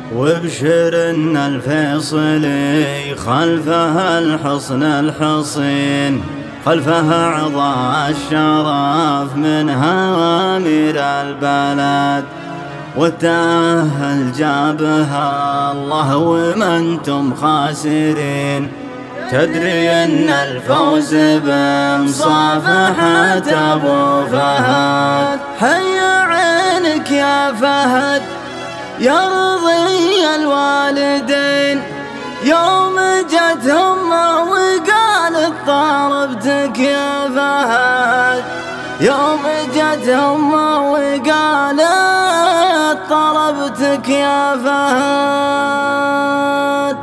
وابشر ان الفيصلي خلفها الحصن الحصين، خلفها عضاء الشرف من هوامير البلد، والتأهل جابها الله وما انتم خاسرين. تدري ان الفوز بمصافحة ابو فهد، هيا عينك يا فهد يرضي الوالدين. يوم جت امه وقالت طالبتك يا فهد، يوم جت امه وقالت طلبتك يا فهد.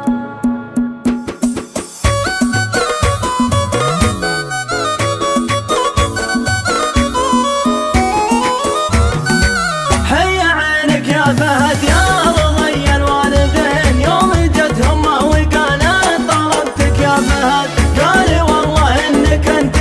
هيا عينك يا فهد يا رضي الوالدين. يوم جت امه وقالت طلبتك يا فهد، قال والله انك انت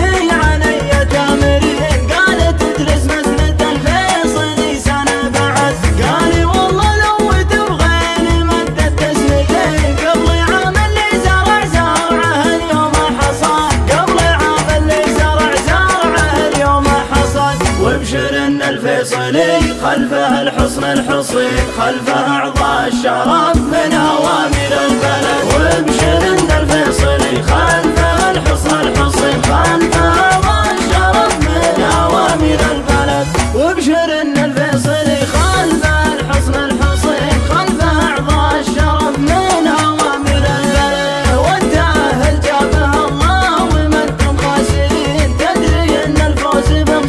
علي تامرين. قالت تدرس مسند الفيصلي سنه بعد، قال والله لو تبغين مدة تسندين. قبل عام اللي زرع زرعه اليوم حصاد، قبل عام اللي زرع زرعه اليوم حصاد. وابشر ان الفيصلي خلفه الحصن الحصين، خلفه اعضاء الشرف من هوامير البلد. وابشر ان الفيصلي خلفه الحصن الحصين، خلفه اعضاء الشرف من هوامير البلد. وابشر ان الفيصلي خلفه الحصن الحصين، خلفه اعضاء الشرف من هوامير البلد، والتأهل جابها الله وما انتم خاسرين. تدري ان الفوز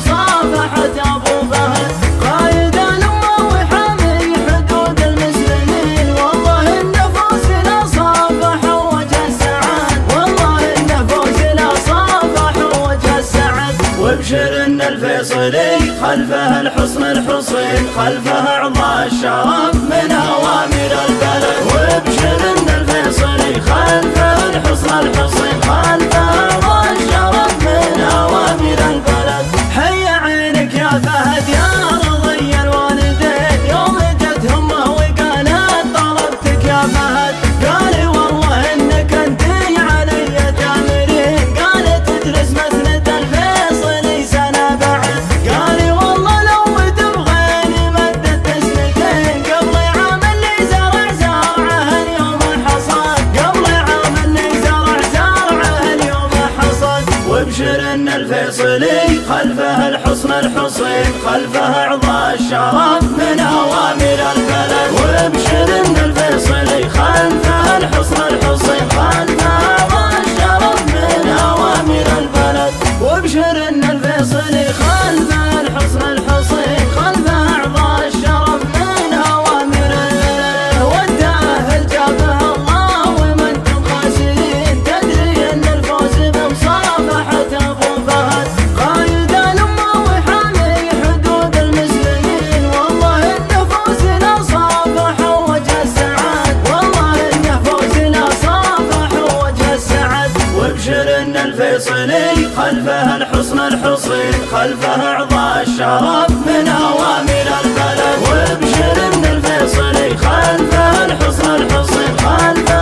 بمصافحة ابو فهد، قائد الامه وحامي حدود المسلمين. والله ان فوزنا صافح وجه السعد، والله ان فوزنا صافح وجه السعد. وابشر ان الفيصلي خلفه الحصن الحصين، خلفه اعضاء الشرف من هوامير البلد. وابشر ان الفيصلي خلفه الحصن الحصين، خلفه اعضاء الشرف من هوامير البلد. هيا عينك يا فهد يا رضي الوالدين. يوم جت امه وقالت طلبتك يا فهد، قال والله انك انت علي تامرين. قالت تدرس مسند الفيصلي سنه بعد، قال والله لو تبغين مدة تسندين. قبل عام اللي زرع زرعه اليوم حصاد، قبل عام اللي زرع زرعه اليوم حصاد. وابشر ان الفيصلي خلفه الحصن الحصين، خلفه اعضاء الشرف من هوامير البلد. وابشر ان الفيصلي خلفه الحصن الحصين، خلفه اعضاء الشرف من هوامير البلد. وابشر ان الفيصلي خلفه الحصن الحصين، خلفه اعضاء الشرف من هوامير البلد، والتأهل جابها الله وما انتم خاسرين. تدري ان الفوز بمصافحة ابو فهد، قائد الامه وحامي حدود المسلمين. والله ان فوزنا صافح وجه السعد، والله ان فوزنا صافح وجه السعد. وابشر ان الفيصلي خلفه الحصن الحصين، خلفه اعضاء الشرف من هوامير البلد. وابشر ان الفيصلي خلفه الحصن الحصين، خلفه